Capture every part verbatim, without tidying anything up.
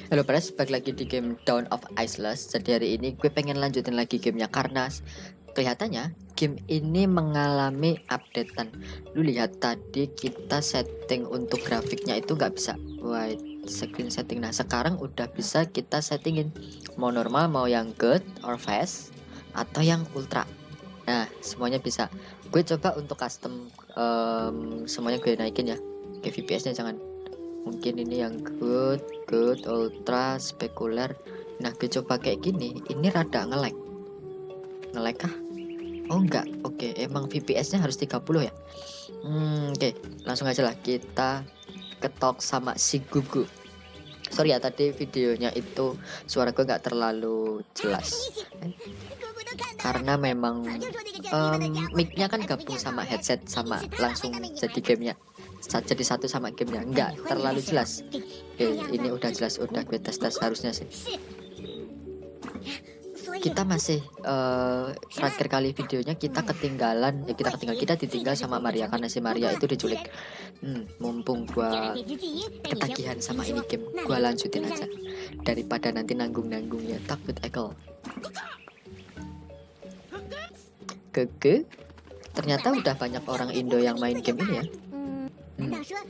Halo Pres, balik lagi di game Dawn of Ageless. Jadi hari ini gue pengen lanjutin lagi gamenya karena kelihatannya game ini mengalami updatean. Lu lihat tadi kita setting untuk grafiknya itu nggak bisa wide screen setting. Nah sekarang udah bisa kita settingin mau normal, mau yang good or fast atau yang ultra. Nah semuanya bisa. Gue coba untuk custom um, semuanya gue naikin ya. Oke, V P S-nya jangan. Mungkin ini yang good, good, ultra, spekuler. Nah, gue coba kayak gini. Ini rada nge-lag. Nge-lag kah? Oh enggak. Oke, emang V P S-nya harus tiga puluh ya. Hmm, oke, langsung aja lah kita ketok sama si Gugu. Sorry ya, tadi videonya itu suara gue nggak terlalu jelas. Eh, karena memang um, mic-nya kan gabung sama headset sama langsung jadi gamenya. Jadi satu sama gamenya nggak terlalu jelas. Oke, ini udah jelas, udah gue tes tes harusnya sih. Kita masih uh, terakhir kali videonya kita ketinggalan, ya kita ketinggalan kita ditinggal sama Maria karena si Maria itu diculik. Hmm, mumpung gua ketagihan sama ini game, gua lanjutin aja daripada nanti nanggung-nanggung ya. Takut Ekel. Keke. Ternyata udah banyak orang Indo yang main game ini ya. Hmm.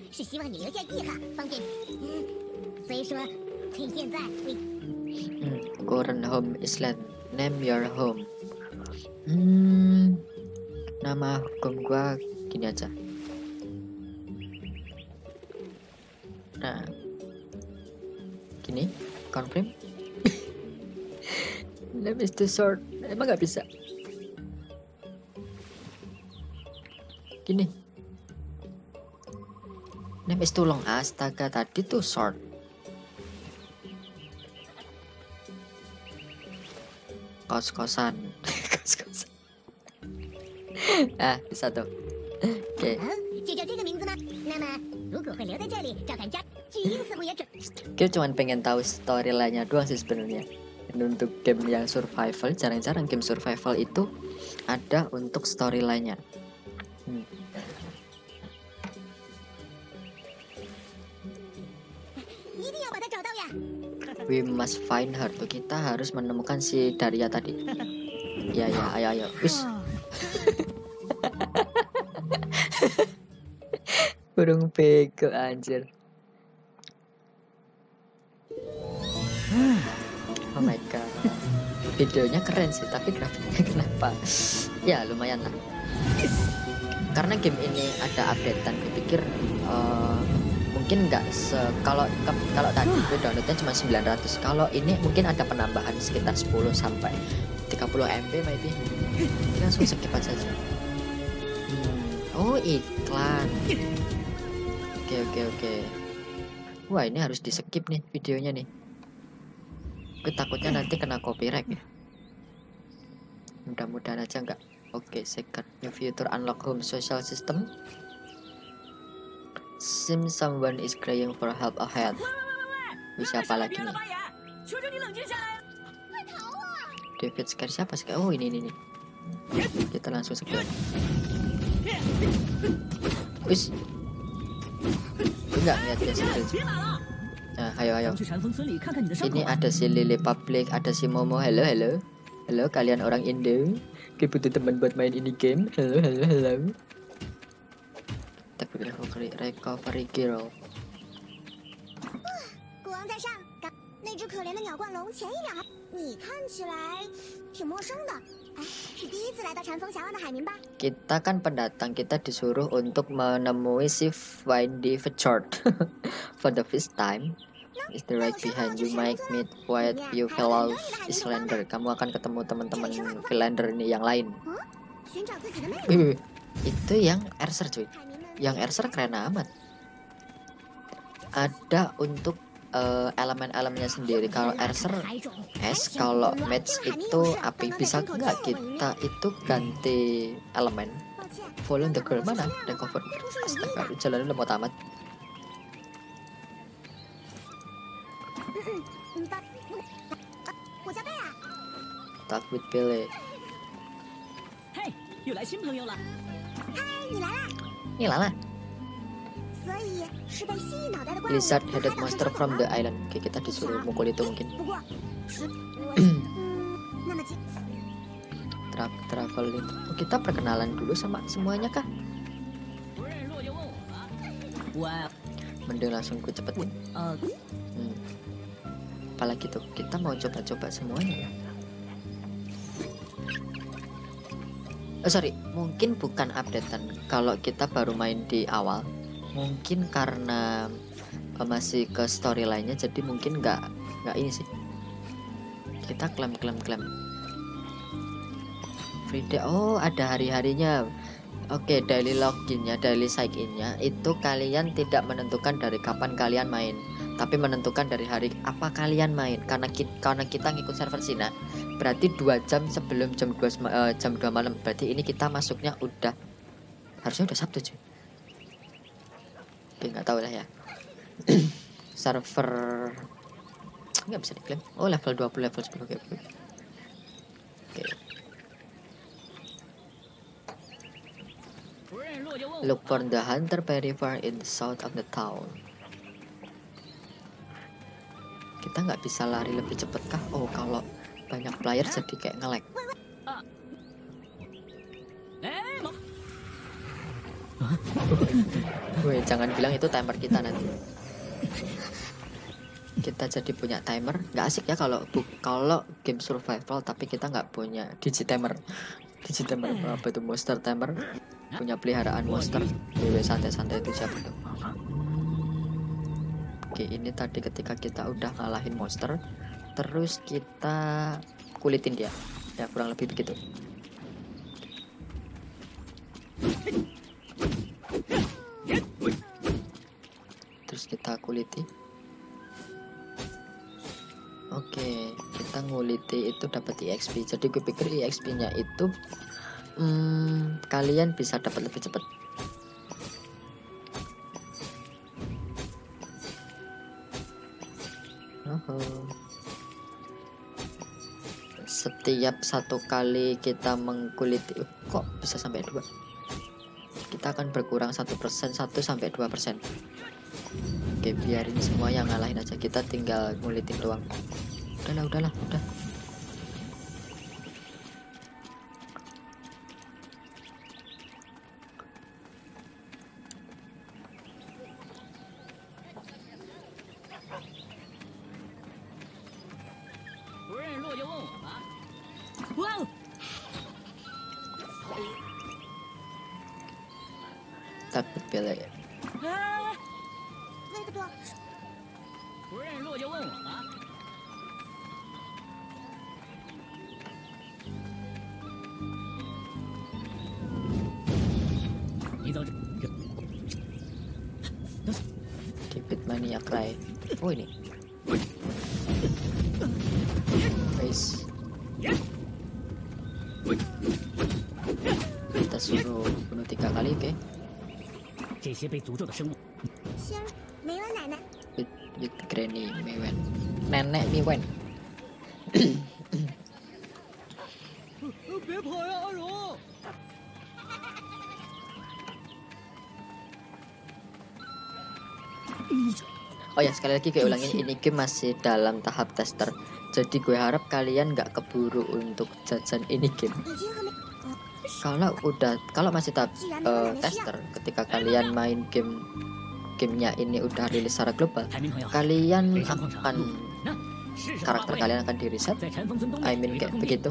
Hmm, current home Island, name your home. Hmm, nama home gua gini aja. Nah, gini, confirm. Name is too short, emang nggak bisa. Gini. Name is too long. Astaga, tadi tuh short. Kos-kosan. Kos-kosan. Ah, bisa tuh. Oke. Gue cuman pengen tahu storyline-nya doang sih sebenarnya. Untuk game yang survival, jarang-jarang game survival itu ada untuk storyline-nya. Hmm. We must find her. Tuh kita harus menemukan si Daria tadi. Ya ya, ayo ayo. Us. Burung bego anjir. Oh my god. Videonya keren sih, tapi grafiknya kenapa? Ya lumayan lah. Karena game ini ada updatean, gue pikir uh, mungkin nggak se kalau kalau tadi gue downloadnya cuma sembilan ratus. Kalau ini mungkin ada penambahan sekitar sepuluh sampai tiga puluh M B maybe. Ini langsung skip aja. Hmm. Oh iklan. Oke oke oke. Wah ini harus di skip nih videonya nih. Gue takutnya nanti kena copyright ya. Mudah-mudahan aja nggak. Oke, second new feature unlock home social system. Seems someone is crying for help ahead. Bisa apa lagi nih? David scare siapa sih? Oh ini ini nih. Kita langsung scare. Wis. Enggak lihat dia scare. Nah, ayo ayo. Ini ada si Lily Public, ada si Momo. Halo halo. Halo kalian orang Indo. Gue butuh teman buat main ini game. Halo halo halo. Tapi recovery recovery girl. Kita kan pendatang, kita disuruh untuk menemui si Windy Fjord for the first time. Is the right behind you might meet quite few fellow Islander. Kamu akan ketemu teman-teman Finlander ini yang lain. Wih, itu yang Erser cuy. Yang Erser keren amat. Ada untuk uh, elemen-elemennya sendiri. Kalau Erser S, kalau match itu api. Bisa nggak kita itu ganti elemen? Follow the girl mana? Recover. Astaga, jalan lemot amat. Talk with Billy. Ini Lala. Lizard headed monster from the island. Oke, kita disuruh mukul itu mungkin. Tra travel itu. Oh, kita perkenalan dulu sama semuanya kah? Mending langsung ku cepetin. Hmm. Apalagi tuh, kita mau coba-coba semuanya ya. Oh sorry, mungkin bukan updatean. Kalau kita baru main di awal, mungkin karena uh, masih ke storyline-nya, jadi mungkin nggak nggak ini sih. Kita klaim klaim klaim. Free day. Oh, ada hari-harinya. Oke, okay, daily loginnya, daily sign-in-nya itu kalian tidak menentukan dari kapan kalian main, tapi menentukan dari hari apa kalian main. Karena kita, karena kita ngikut server Cina, berarti dua jam sebelum jam dua uh, jam dua malam. Berarti ini kita masuknya udah harusnya udah Sabtu cuy. Oke, nggak tahu lah ya. Server nggak bisa diklaim. Oh, level dua puluh, level sepuluh. Oke. Oke. Oke. Look for the hunter very far in the south of the town. Kita nggak bisa lari lebih cepat kah? Oh, kalau banyak player jadi kayak nge-lag. Woi, jangan bilang itu timer kita nanti. Kita jadi punya timer, nggak asik ya kalau kalau game survival tapi kita nggak punya digitimer. Digitimer apa itu, monster timer, punya peliharaan monster. Dewe santai-santai itu siapa tuh? Oke, ini tadi ketika kita udah ngalahin monster, terus kita kulitin dia, ya kurang lebih begitu. Terus kita kuliti. Oke, kita nguliti itu dapat E X P. Jadi gue pikir E X P-nya itu hmm, kalian bisa dapat lebih cepat. Oh. Setiap satu kali kita mengkuliti, uh, kok bisa sampai dua? Kita akan berkurang satu persen, satu sampai dua persen. Oke, biarin semua yang ngalahin aja, kita tinggal ngulitin doang. Udahlah, udahlah, udah. Takut bela ya. Keep Mania Cry. Oh ini. Guys. Kita suruh bunuh tiga kali, oke? Okay? With, with Granny Miwen. Nenek Miwen. Oh ya, sekali lagi gue ulangin, ini game masih dalam tahap tester. Jadi gue harap kalian nggak keburu untuk jajan ini game. Kalau udah, kalau masih tahap uh, tester, ketika kalian main game gamenya ini udah rilis secara global, kalian akan karakter kalian akan di reset. I mean kayak begitu.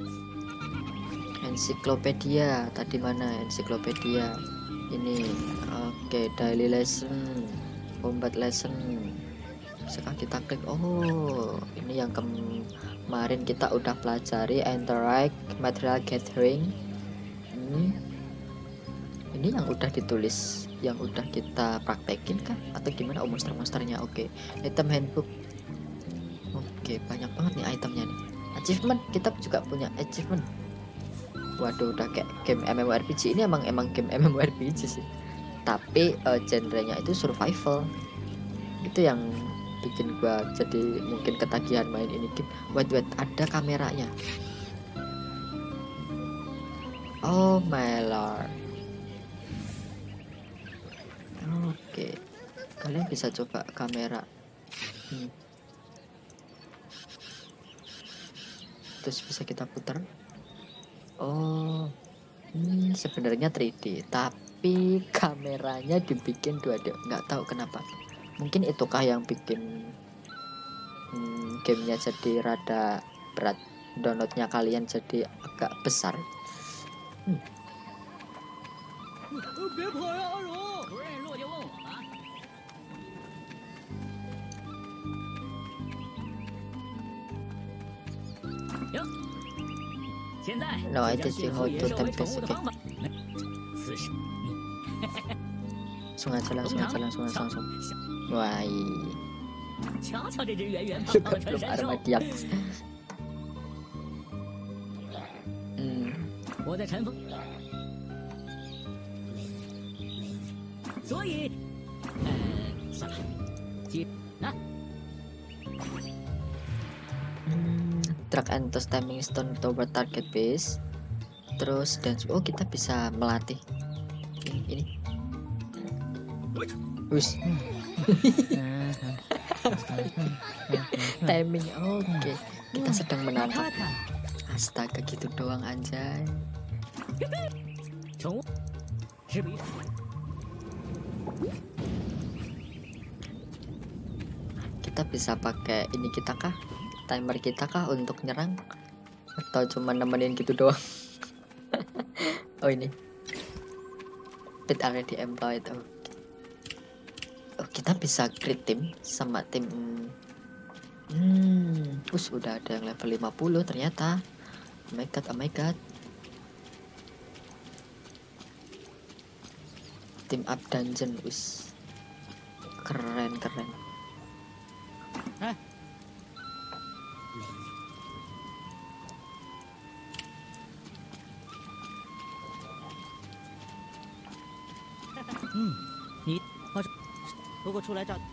Ensiklopedia tadi mana? Ensiklopedia ini. Oke, okay, daily lesson, combat lesson. Sekarang kita klik. Oh, ini yang kemarin kita udah pelajari, interact, material gathering. Hmm. Ini yang udah ditulis, yang udah kita praktekin kah? Atau gimana? Oh, monster-monsternya. Oke, okay. Item handbook. Oke, okay, banyak banget nih itemnya nih. Achievement, kita juga punya achievement. Waduh, udah kayak game MMORPG. Ini emang emang game MMORPG sih. Tapi uh, genrenya itu survival. Itu yang bikin gua jadi mungkin ketagihan main ini game. Wait wait, ada kameranya. Oh my lord. Oke, kalian bisa coba kamera. Hmm. Terus bisa kita putar. Oh, hmm, sebenarnya tiga D, tapi kameranya dibikin dua D. Nggak tahu kenapa. Mungkin itukah yang bikin hmm, gamenya jadi rada berat. Downloadnya kalian jadi agak besar. Hmm. 别跑呀，阿荣！不认识路就问我啊。行，现在 No, I 就将 did 驯 you 服 how 野 to 兽为 tempt 宠物的 this 方法。此时， langsung aja, langsung aja, langsung aja, langsung. Wah, 瞧瞧这只圆圆胖胖的 belum 传神兽， Armadiak. Hmm. 我在尘封，所以，呃，算了，接啊。 Hmm, drag and toss timing stone toward target base. Terus dan oh kita bisa melatih ini, ini. Wis. Timing oke. Kita sedang menangkap. Astaga gitu doang anjay. 宠物是比 Kita bisa pakai ini kita kah? Timer kita kah untuk nyerang? Atau cuma nemenin gitu doang? Oh ini. Pit already employed. Oh. Oh, kita bisa create tim sama tim. Hmm, us udah ada yang level lima puluh ternyata. Oh my god, oh my god. Tim up dungeon, us. Keren, keren. Eh. Hmm, 你或者如果出来找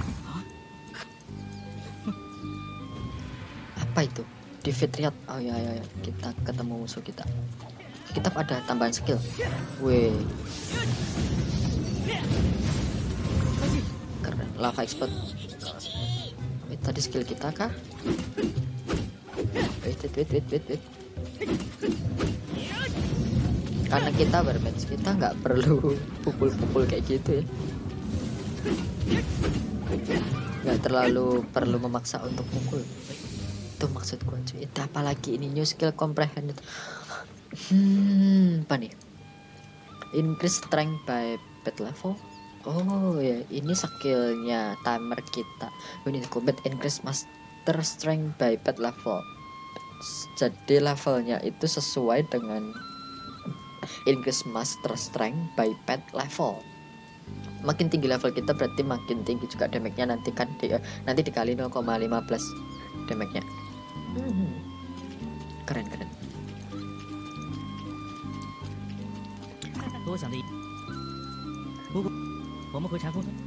Apa itu? Defeat Riot. Oh ya ya ya, kita ketemu musuh kita. Kita ada tambahan skill. Weh. Keren. Lava expert. Wait, tadi skill kita kah? Wait, wait, wait, wait, wait, wait. Karena kita bermatch, kita nggak perlu pukul-pukul kayak gitu ya. Nggak terlalu perlu memaksa untuk pukul. Itu maksud gue cuy. Itu apalagi ini new skill comprehend. Hmm, apa nih? Increase strength by pet level. Oh ya, ini skillnya timer kita. Ini combat increase master strength by pet level. Jadi levelnya itu sesuai dengan increase master strength by pet level. Makin tinggi level kita berarti makin tinggi juga damage-nya nanti kan di, nanti dikali nol koma lima belas damage-nya. Hmm. Keren keren. 和我想的一，不过我们回禅风村。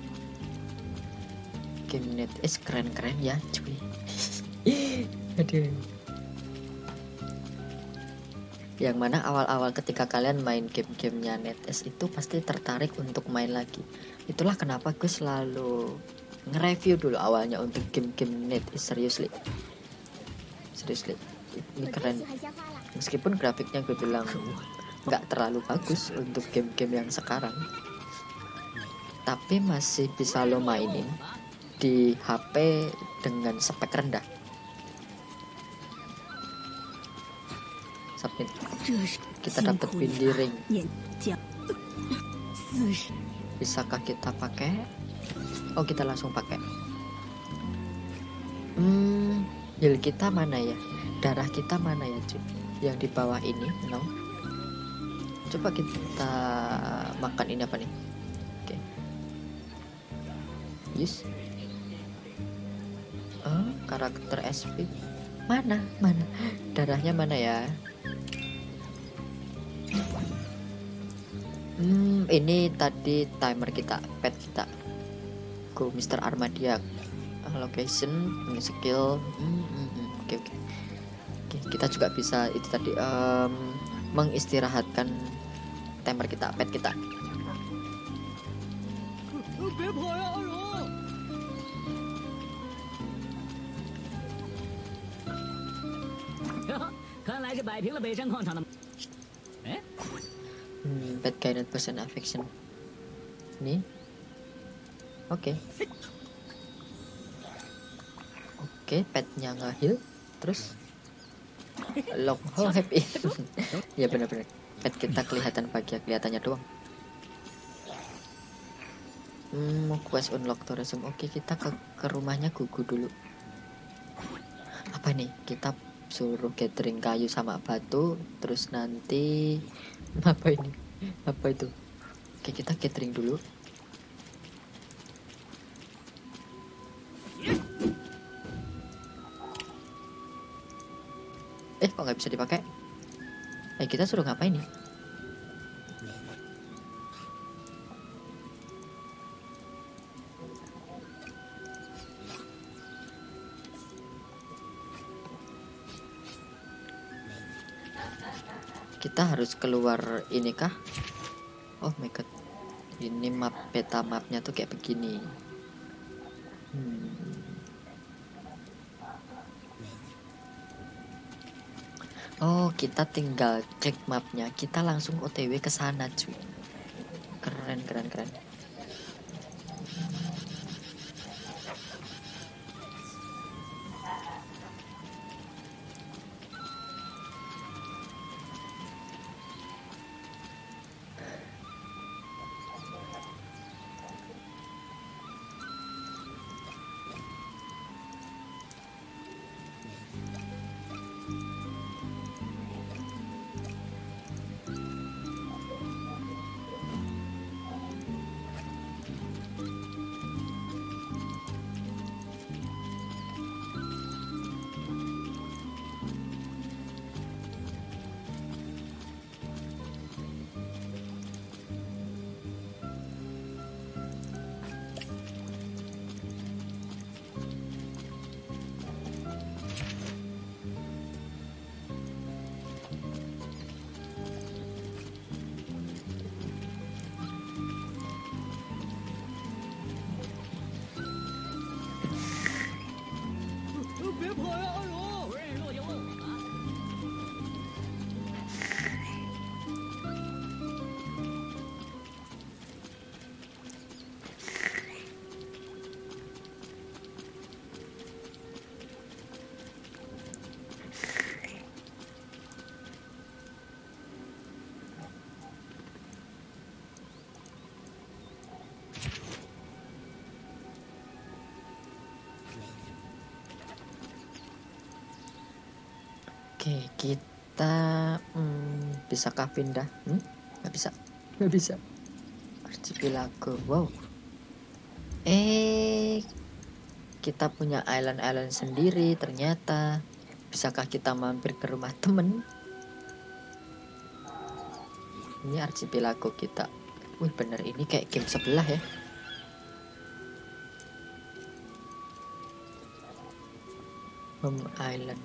Game net is keren-keren ya cuy. Aduh. Yang mana awal-awal ketika kalian main game-gamenya NetEase itu pasti tertarik untuk main lagi. Itulah kenapa gue selalu nge-review dulu awalnya untuk game-game NetEase. Seriously, seriously ini keren. Meskipun grafiknya gue bilang nggak terlalu bagus untuk game-game yang sekarang, tapi masih bisa lo mainin di H P dengan spek rendah. Submit. Kita dapat windy ring. Bisakah kita pakai? Oh, kita langsung pakai. Hmm, heal kita mana ya? Darah kita mana ya, cuy? Yang di bawah ini, no. Coba kita makan ini apa nih? Oke. Okay. Yes. Oh, karakter S P. Mana? Mana? Darahnya mana ya? Hmm, ini tadi timer kita, pet kita. Go Mister Armadiak. Location, ini skill. Hmm, hmm, hmm. Oke, oke. Oke, kita juga bisa itu tadi um, mengistirahatkan timer kita, pet kita. 别跑呀，阿荣！看来是摆平了北山矿场的。哎， Hmm, pet guided person affection. Nih. Oke. Oke, petnya nge-heal. Terus lock oh happy. Ya benar-benar. Pet kita kelihatan bahagia, kelihatannya doang. Hmm, quest unlock tourism. Oke, kita ke, ke rumahnya Gugu dulu. Apa nih? Kita suruh gathering kayu sama batu, terus nanti apa ini? Apa itu? Oke, kita gathering dulu. Eh, kok nggak bisa dipakai? Eh, kita suruh ngapain nih? Kita harus keluar ini kah? Oh my god. Ini map, peta mapnya tuh kayak begini. Hmm. Oh, kita tinggal klik mapnya, kita langsung O T W ke sana, cuy. Keren, keren, keren. Oke, kita hmm, bisakah pindah? Hmm? Nggak bisa, nggak bisa. Archipelago, wow. Eh, kita punya island-island sendiri ternyata. Bisakah kita mampir ke rumah temen? Ini archipelago kita. Wih bener, ini kayak game sebelah ya. Home Island.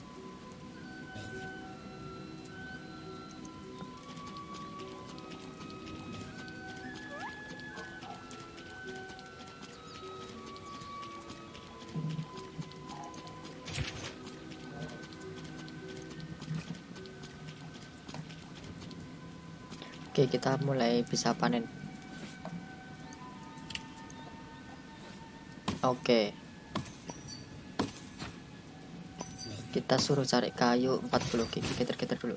Oke, kita mulai bisa panen. Oke. Kita suruh cari kayu empat puluh. Oke, kita dulu.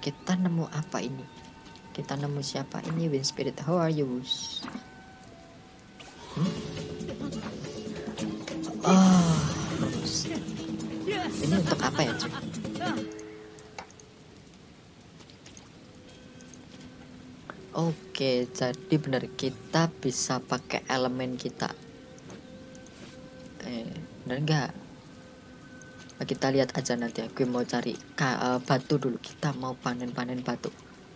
kita nemu apa ini? Kita nemu siapa ini? Wind Spirit, how are you? Hmm? Oh, ini untuk apa ya, cuy? Oke, jadi benar kita bisa pakai elemen kita. Eh, benar nggak? Kita lihat aja nanti. Gue mau cari ka, uh, batu dulu. Kita mau panen-panen batu.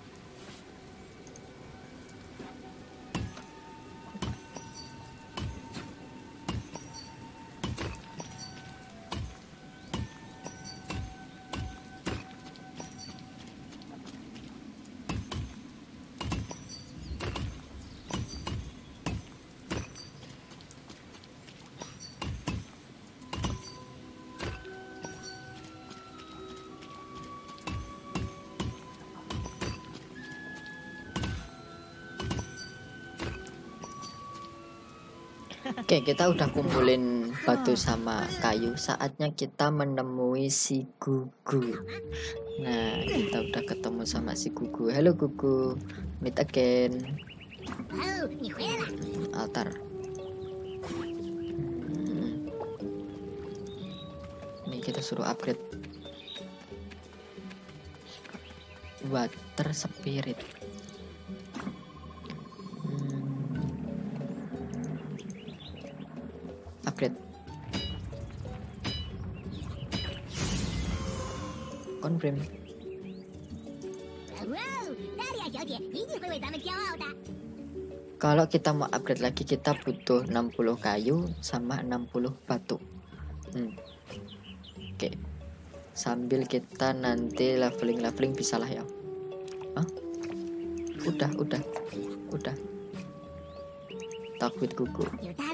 Oke, kita udah kumpulin batu sama kayu. Saatnya kita menemui si Gugu. Nah, kita udah ketemu sama si Gugu. Halo Gugu, meet again. Altar. Hmm. Ini kita suruh upgrade water spirit. Upgrade. Confirm. Kalau kita mau upgrade lagi, kita butuh enam puluh kayu sama enam puluh batu. Hmm. Oke. Sambil kita nanti leveling-leveling bisa lah ya. Hah? Udah, udah. Udah. Takut Gugu.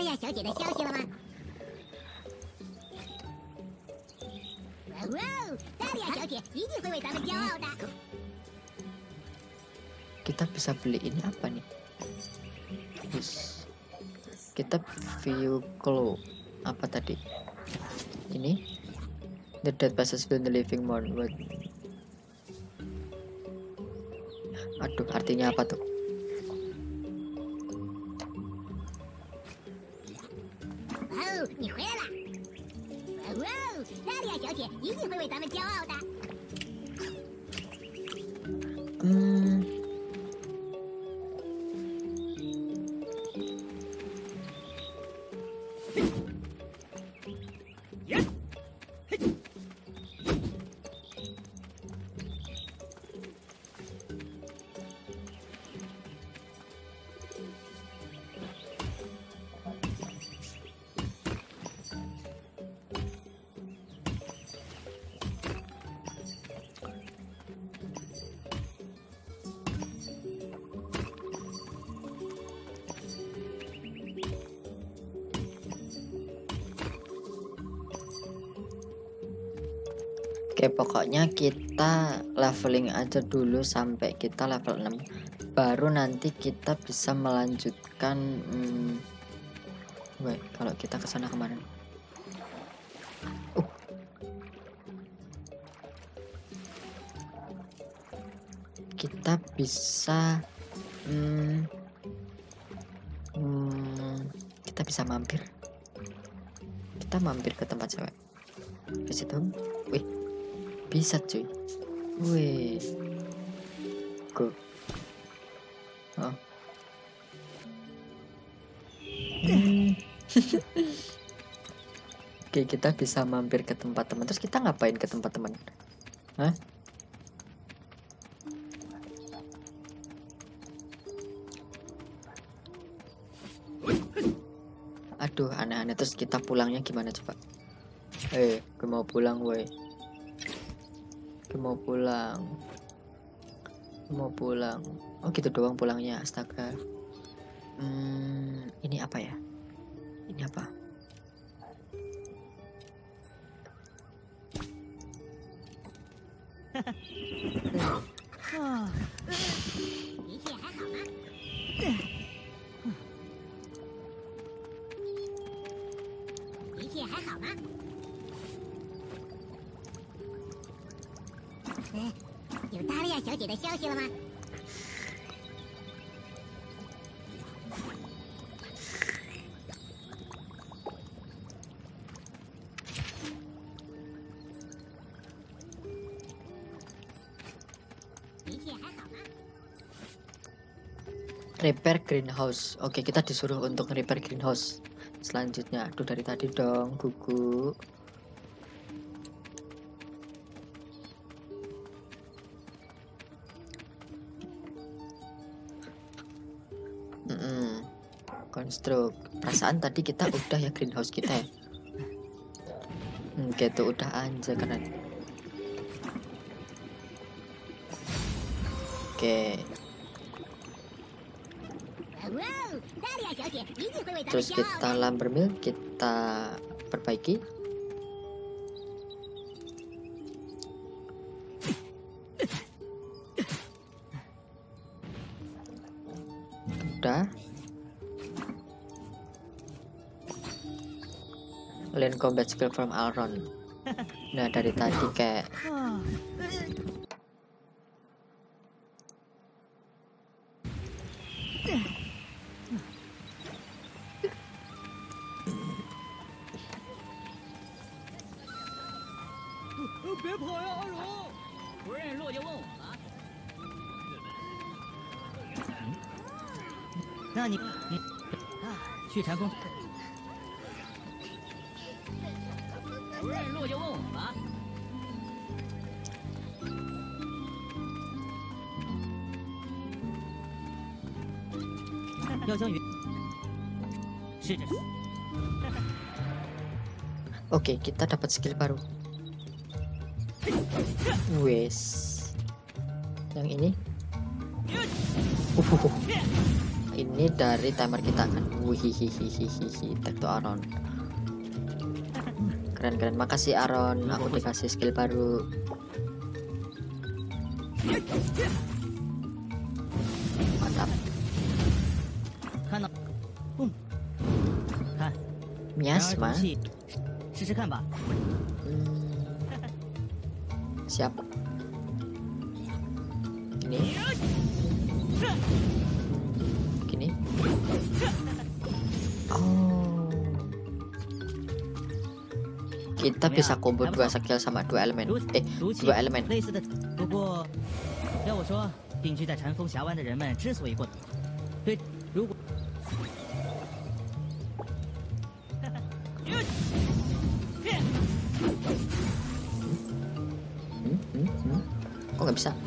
Kita bisa beli ini apa nih? Yes. Kita view clue apa tadi? Ini the dead passes in the living world. Aduh, artinya apa tuh? Hmm. Oke, pokoknya kita leveling aja dulu sampai kita level enam. Baru nanti kita bisa melanjutkan. Hmm, wait, kalau kita kesana kemana? Uh. Kita bisa. Hmm, hmm, kita bisa mampir. Kita mampir ke tempat cewek. Ke situ. Wih. Bisa cuy. Wih. Go. Oh. Hmm. Oke, kita bisa mampir ke tempat teman. Terus kita ngapain ke tempat teman? Hah? Aduh, aneh-aneh. Terus kita pulangnya gimana coba? Eh, gue mau pulang, woi. Gue mau pulang. Gue mau pulang. Oh gitu doang pulangnya, astaga. Hmm, ini apa ya? Ini apa? 姐的消息了吗？ Repair greenhouse. Oke, kita disuruh untuk repair greenhouse. Selanjutnya, aduh dari tadi dong, gugu. Mm-mm. Konstruk. Perasaan tadi kita udah ya greenhouse kita ya. Hmm, gitu udah aja karena. Oke. Terus kita lumber mill kita perbaiki. Udah. Learn combat skill from Alron. Nah dari tadi kayak Oke, kita dapat skill baru. Wes. Yang ini. Uh, ini dari timer kita kan. Wihihihihihi. Tag to Aaron. Keren-keren. Makasih Aaron. Aku dikasih skill baru. Mantap. Miasma. Hmm. Siap. Gini. Gini. Oh. Kita bisa combo dua skill sama dua elemen. Eh, dua elemen. 不过，要我说，定居在禅风峡湾的人们之所以过，对，如果。 Kok nggak bisa?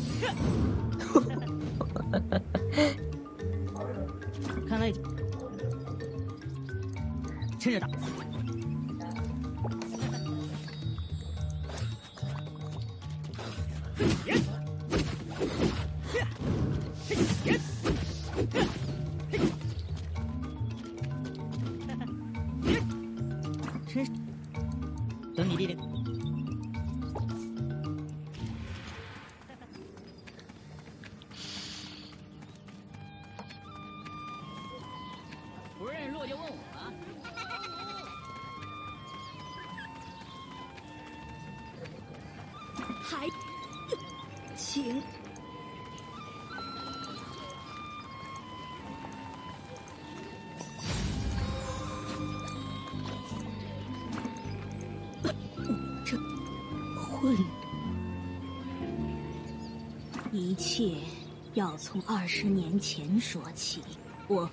混，一切要从二十年前说起。我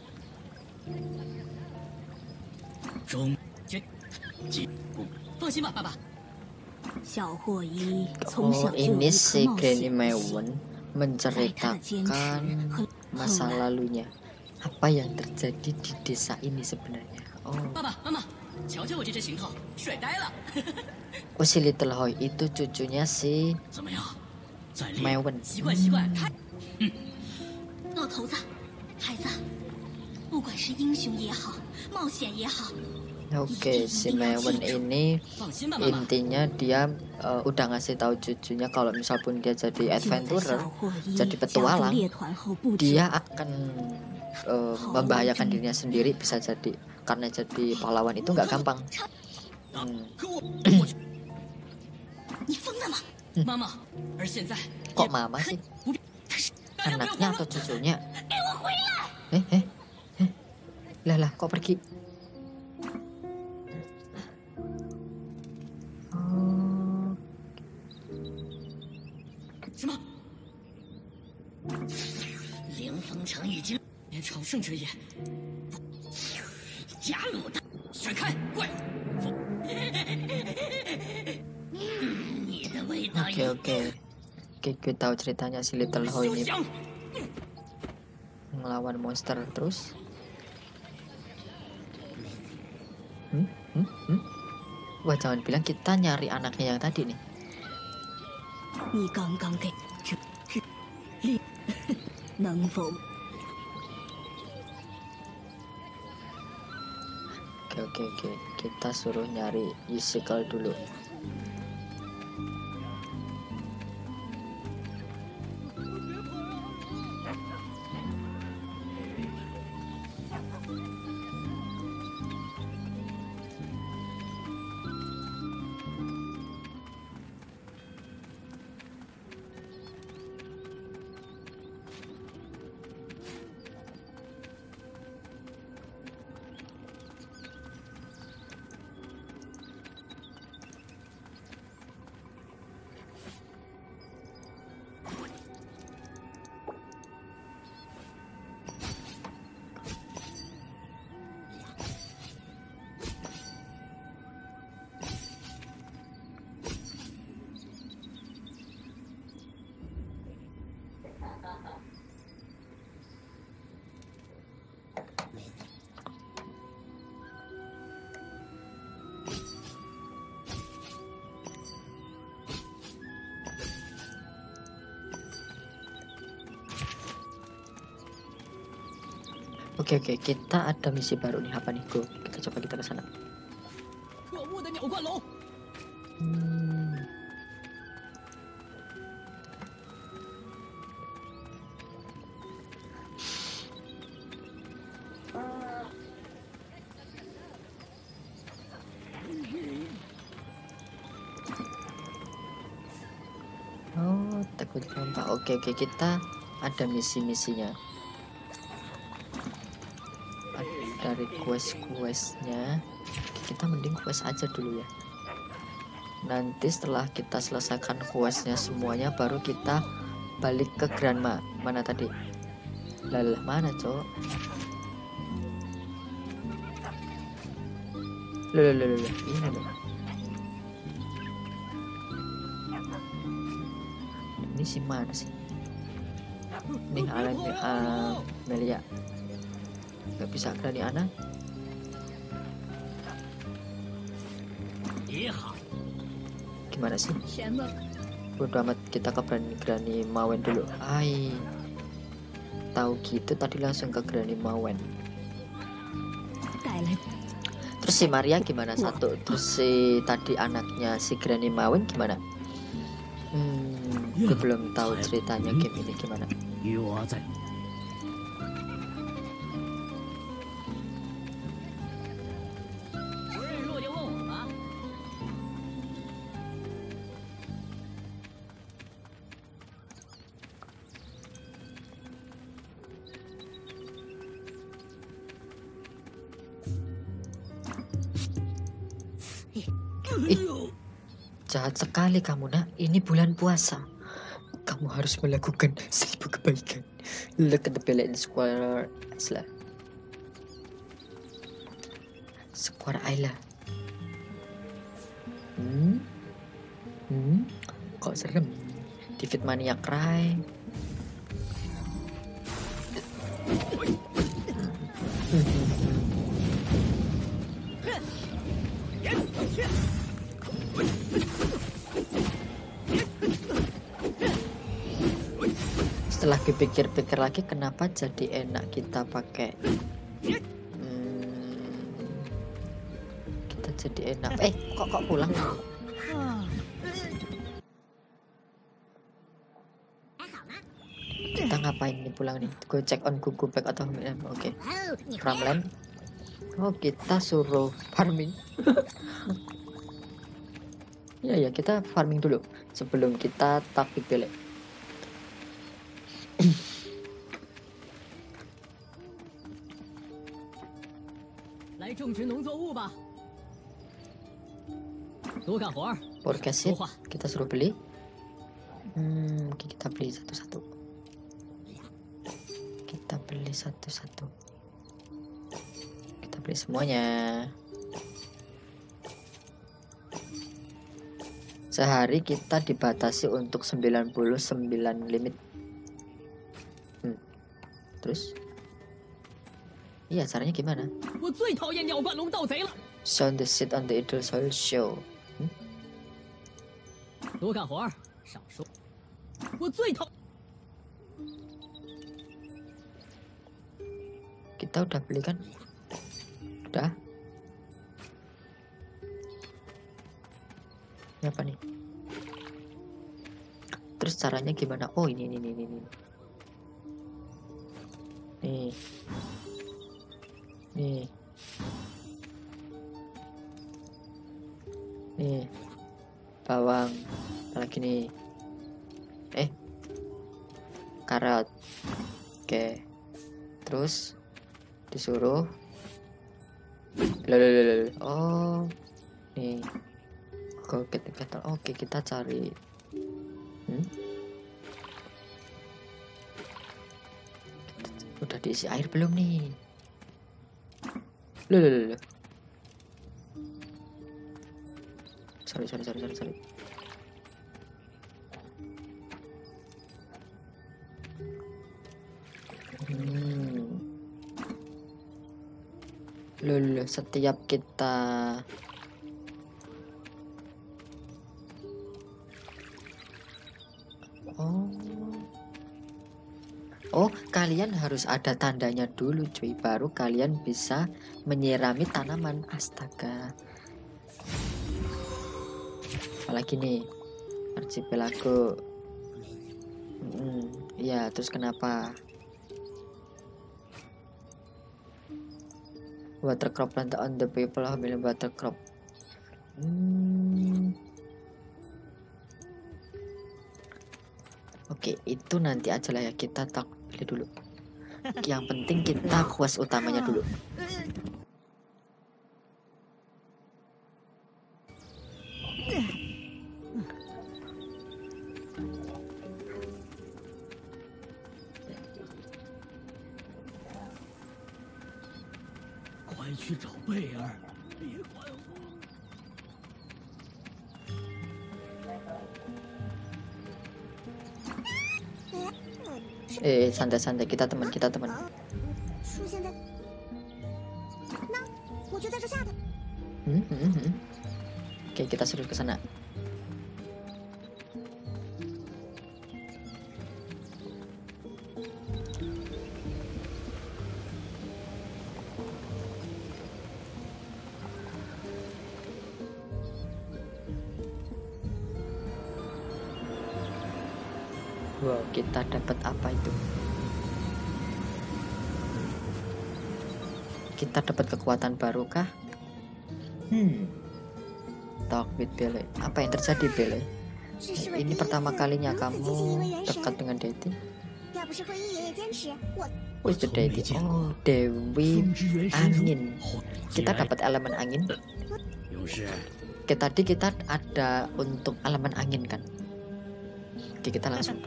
中决进步，放心吧，爸爸。 小霍伊从 Oh, 小就有 ini 一 si 颗冒 Granny 险 Maven menceritakan masa lalunya. Apa yang terjadi di desa ini sebenarnya? Oh. 爸爸妈妈，瞧瞧我这身行头，帅呆了。 Oh, si Little Hoy itu cucunya si Maven. 习惯习惯，太。 老头子，孩子，不管是英雄也好，冒险也好。 Oke, si Maven ini intinya dia uh, udah ngasih tahu cucunya kalau misal pun dia jadi adventurer, jadi petualang, dia akan uh, membahayakan dirinya sendiri bisa jadi karena jadi pahlawan itu nggak gampang. Hmm. 你疯了吗？妈妈，而现在 Kok mama sih? Anaknya atau cucunya? Eh, eh, eh. Lah lah, kok pergi? Oh. 什么？凌风城已经连朝圣者也，加鲁大，闪开，怪物！你的味道 Oke oke. Oke, gue tahu ceritanya si Little Ho 休 ini 想！ ngelawan monster terus. Hmm? Hmm? Hmm? Wah, jangan bilang kita nyari anaknya yang tadi nih. 你刚刚给这是力，能否 Oke oke oke. Kita suruh nyari Isikal dulu. Oke oke, kita ada misi baru nih. Apa nih? Go, kita coba kita ke sana. 可恶的鸟冠龙！ Hmm. Oh, takut lompat. Oke oke, kita ada misi-misinya. Dari quest-questnya kita mending quest aja dulu ya. Nanti setelah kita selesaikan questnya semuanya baru kita balik ke Granma. Mana tadi? Lalah mana cowok? Loh loh loh loh, ini loh. Ini si mana sih? Nih Alan uh, Melia. Gak bisa berani anak. 也好， Gimana sih? 什么 Bodo amat, kita ke Granny Mawen dulu. Hai. Tahu gitu tadi langsung ke Granny Mawen. 带来 Terus si Maria gimana satu? Terus si tadi anaknya si Granny Mawen gimana? Hmm, gue belum tahu ceritanya game ini gimana. 与我在。 不认识我就问我吧。 Ih, jahat sekali kamu nak. Ini bulan puasa. Kamu harus melakukan seribu kebaikan. Look at the belly in Square Isla. Square Isla. Hmm? Hmm? Kok serem? David Mania Cry. Setelah dipikir-pikir lagi, kenapa jadi enak kita pakai hmm, kita jadi enak eh kok kok pulang kita ngapain nih pulang nih? Gue cek on Google Back atau oke okay. Ramlan. Oh, kita suruh farming. Ya ya, kita farming dulu sebelum kita taktik balik. 来种植农作物吧。多干活儿。 Podcast kita suruh beli. Hmm, oke, kita beli satu-satu. Kita beli satu-satu. Kita beli semuanya. Sehari kita dibatasi untuk sembilan puluh sembilan limit. Hmm. Terus? Iya, caranya gimana? Sound the seed on the idle soil show. Hmm? 多干活儿，少说。我最讨。 Kita udah beli kan? Udah. Ini apa nih? Terus caranya gimana? Oh, ini ini ini ini. Nih. Nih. Nih. Bawang. Lagi nih. Eh. Karat. Oke. Terus disuruh. Lalu, oh. Nih. Oke, kita oke kita cari. Hmm? Udah diisi air belum nih? Loh, loh, loh, loh. Sorry, sorry, sorry, sorry, sorry. Hmm. Loh, loh, setiap kita Oh. Oh, kalian harus ada tandanya dulu cuy, baru kalian bisa menyirami tanaman. Astaga. Apalagi nih, archipelago. Hmm, ya, terus kenapa? Water crop planted on the people of water crop. Hmm. Oke, itu nanti aja lah ya, kita tak beli dulu. Yang penting kita quest utamanya dulu. Eh, santai-santai, kita teman, kita teman. Hmm, hmm, hmm. Oke, kita serius ke sana. Wow, kita dapat apa itu? Kita dapat kekuatan baru kah? Hmm. Talk with Belle. Apa yang terjadi, Belle? Ini pertama kalinya kamu dekat dengan deity? Who is the deity? Oh, Dewi Angin. Kita dapat elemen angin. Oke, tadi kita ada untuk elemen angin kan? Oke, kita langsung.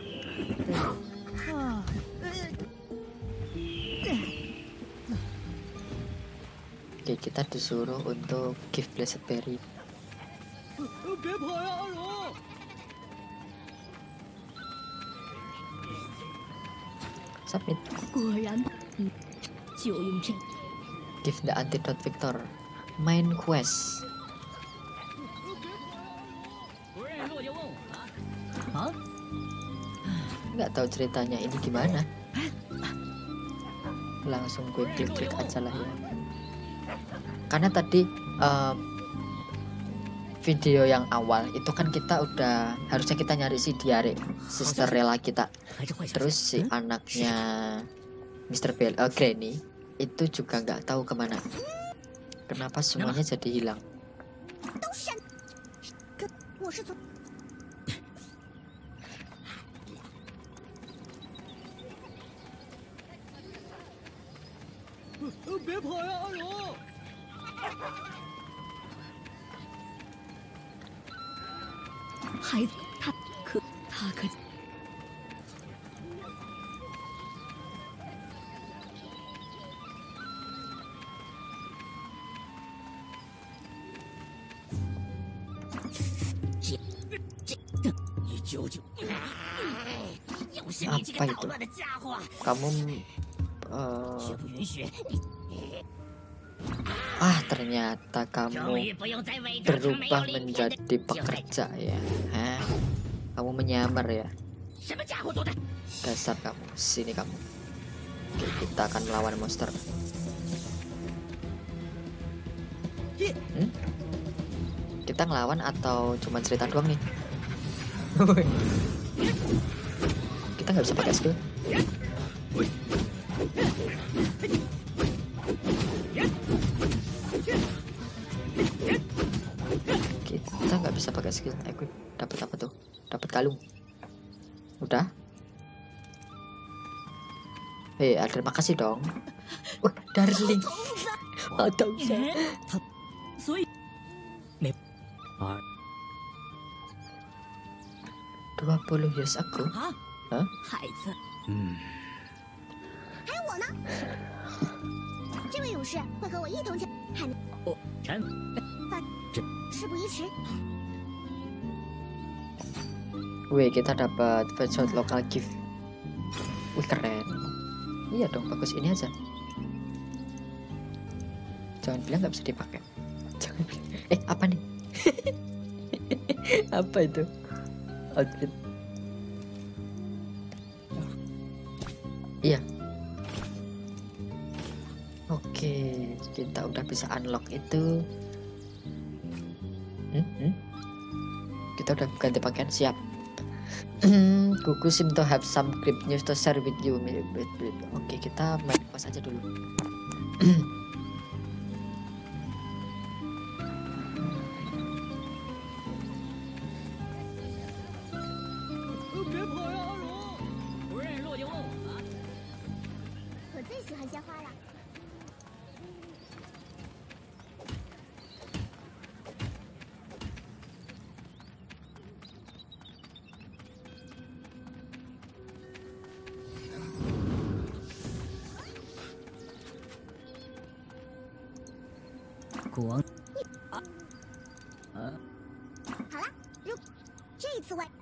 Oke, kita disuruh untuk give blessed berry. Submit. Give the antidote Victor. Main quest. Nggak tahu ceritanya ini gimana. Langsung gue klik-klik aja lah ya. Karena tadi uh, video yang awal itu kan kita udah harusnya kita nyari si Diare, sister rela kita. Terus si anaknya mister Bell, uh, Granny itu juga nggak tahu kemana. Kenapa semuanya jadi hilang? 别跑呀，阿荣！ 孩子，他可他可你究竟？又是你这个捣乱的家伙 ！Kamu uh, 绝不允许！ ah ternyata kamu berubah menjadi pekerja ya. Hah? Kamu menyamar ya? Dasar kamu, sini kamu. Kita akan melawan monster. Hmm? Kita ngelawan atau cuma cerita doang nih? Kita nggak bisa pakai skill. Kita nggak bisa pakai skill. Equip. Dapat apa tuh? Dapat kalung. Udah. Hei, ada makasih dong. Wah, darling. Ada usah. dua puluh years aku. Hah? 孩子， 嗯， 还有我呢。这位勇士会和我一同前，还能臣事不宜迟。 Wih, kita dapat virtual local gift. Wih, keren. Iya dong, bagus ini aja. Jangan bilang nggak bisa dipakai. Jangan bilang. Eh, apa nih? Apa itu? Outfit. Iya. Oke, kita udah bisa unlock itu. Hmm, hmm. Kita udah ganti pakaian, siap. Kuku seem to have some great news to share with you. Oke, kita main pas aja dulu. Kuang. 好了，如这次外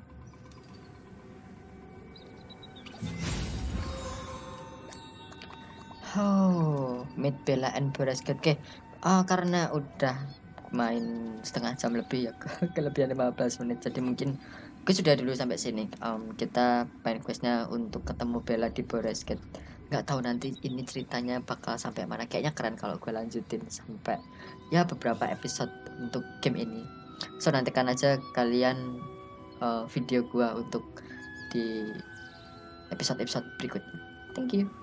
Oh, meet Bella and Borasket. Oke, oh, karena udah main setengah jam lebih ya, kelebihan lima belas menit. Jadi mungkin gue sudah dulu sampai sini. Um, kita main questnya untuk ketemu Bella di Borasket. Nggak tahu nanti ini ceritanya bakal sampai mana. Kayaknya keren kalau gue lanjutin sampai ya beberapa episode untuk game ini. So nantikan aja kalian uh, video gue untuk di episode-episode berikutnya. Thank you.